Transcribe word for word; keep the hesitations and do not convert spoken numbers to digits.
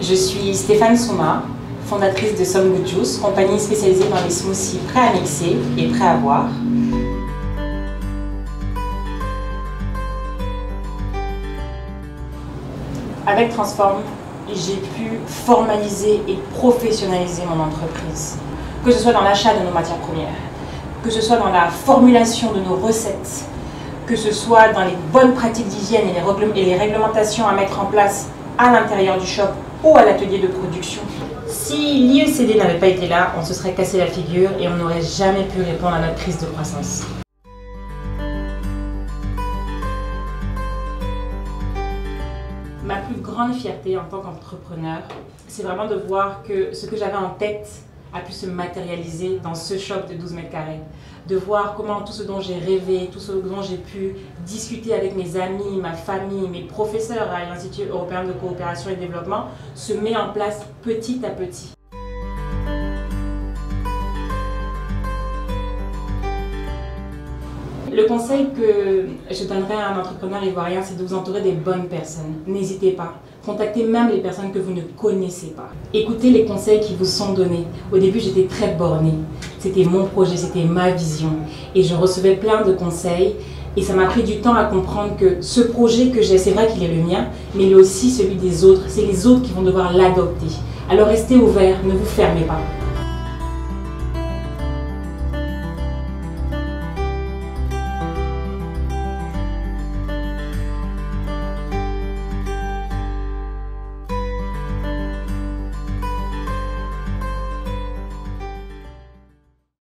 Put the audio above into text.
Je suis Stéphane Souma, fondatrice de Some Good Juice, compagnie spécialisée dans les smoothies prêts à mixer et prêts à boire. Avec Transform, j'ai pu formaliser et professionnaliser mon entreprise, que ce soit dans l'achat de nos matières premières, que ce soit dans la formulation de nos recettes, que ce soit dans les bonnes pratiques d'hygiène et les, régl et les réglementations à mettre en place à l'intérieur du shop ou à l'atelier de production. Si l'I E C D n'avait pas été là, on se serait cassé la figure et on n'aurait jamais pu répondre à notre crise de croissance. Ma plus grande fierté en tant qu'entrepreneur, c'est vraiment de voir que ce que j'avais en tête a pu se matérialiser dans ce shop de douze mètres carrés. De voir comment tout ce dont j'ai rêvé, tout ce dont j'ai pu discuter avec mes amis, ma famille, mes professeurs à l'Institut européen de coopération et développement se met en place petit à petit. Le conseil que je donnerais à un entrepreneur ivoirien, c'est de vous entourer des bonnes personnes. N'hésitez pas. Contactez même les personnes que vous ne connaissez pas. Écoutez les conseils qui vous sont donnés. Au début, j'étais très bornée. C'était mon projet, c'était ma vision. Et je recevais plein de conseils. Et ça m'a pris du temps à comprendre que ce projet que j'ai, c'est vrai qu'il est le mien, mais il est aussi celui des autres. C'est les autres qui vont devoir l'adopter. Alors restez ouverts, ne vous fermez pas.